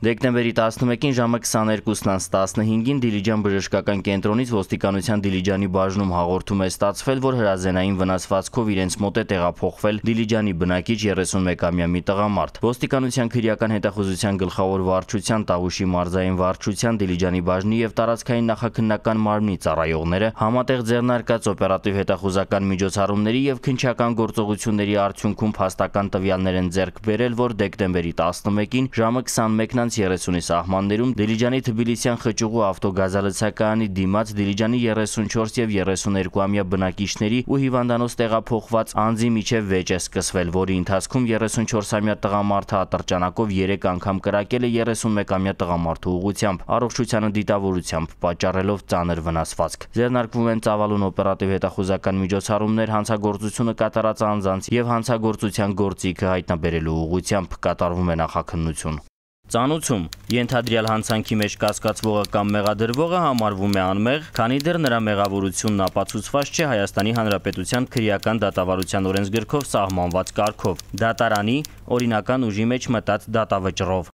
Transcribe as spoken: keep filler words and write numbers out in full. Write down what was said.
Դեկտեմբերի տասնմեկին ժամը քսաներկուսն տասնհինգին Դիլիջան բժշկական կենտրոնից ոստիկանության Դիլիջանի բաժնում հաղորդում է ստացվել, որ հրազենային վնասվածքով իրենց մոտ է տեղափոխվել Դիլիջանի բնակիչ երեսունմեկամյա մի տղամարդ։ Ոստիկանության քրեական հետախուզության գլխավոր վարչության, Տավուշի մարզային վարչության, Դիլիջանի բաժնի եւ տարածքային նախաքննական մարմնի ծառայողները համատեղ ձեռնարկած օպերատիվ հետախուզական միջոցառումների եւ քննչական գործողությունների արդյունքում փաստական տվյալներ են ձեռք բերել, որ դեկտեմբերի տասնմեկին ժամը քսանմեկն երեսունի սահմաններում Դիլիջանի Թբիլիսյան խճուղու ավտոգազալցակայանի դիմաց Դիլիջանի երեսունչորս եւ երեսուներկուամյա բնակիչների ու հիվանդանոց տեղափոխված անձի միջև վեճ է սկսվել, որի ընթացքում երեսունչորսամյա տղամարդը ատրճանակով երեք անգամ կրակել է երեսունմեկամյա տղամարդու ուղղությամբ, առողջությանը դիտավորությամբ պատճառելով ծանր վնասվածք։ Ձեռնարկվում են ծավալուն օպերատիվ հետախուզական միջոցառումներ հանցագործությունը կատարած անձանց եւ հանցագործության գործիքը հայտնաբերելու ուղղությամբ, կատարվում է նախաքննություն։ Ծանուցում ենթադրյալ հանցանքի մեջ կասկածվողը կամ մեղադրվողը համարվում է անմեղ, քանի դեռ նրա մեղավորությունն ապացուցված չէ Հայաստանի Հանրապետության քրեական դատավարության օրենսգրքով սահմանված կարգով՝ դատարանի օրինական ուժի մեջ մտած դատավճռով։